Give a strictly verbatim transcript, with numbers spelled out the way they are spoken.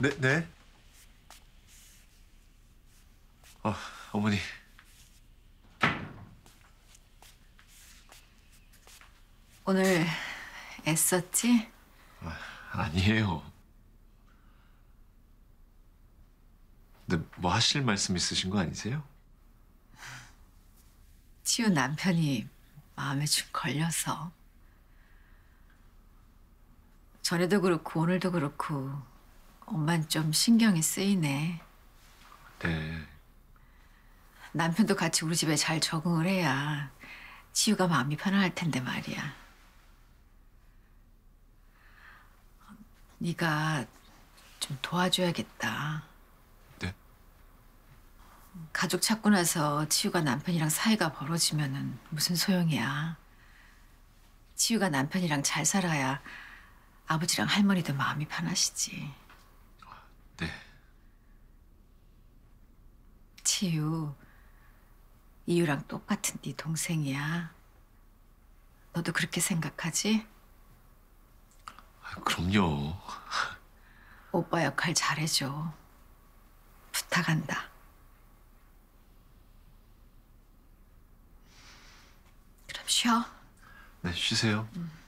네, 네. 아, 어머니. 오늘 애썼지? 아, 아니에요. 근데 뭐 하실 말씀 있으신 거 아니세요? 치우 남편이 마음에 좀 걸려서. 전에도 그렇고 오늘도 그렇고 엄만 좀 신경이 쓰이네. 네. 남편도 같이 우리 집에 잘 적응을 해야 치유가 마음이 편안할 텐데 말이야. 네가 좀 도와줘야겠다. 네. 가족 찾고 나서 치유가 남편이랑 사이가 벌어지면은 무슨 소용이야. 치유가 남편이랑 잘 살아야 아버지랑 할머니도 마음이 편하시지. 네. 치유, 이유랑 똑같은 네 동생이야. 너도 그렇게 생각하지? 아, 그럼요. 오빠 역할 잘해줘. 부탁한다. 그럼 쉬어. 네, 쉬세요.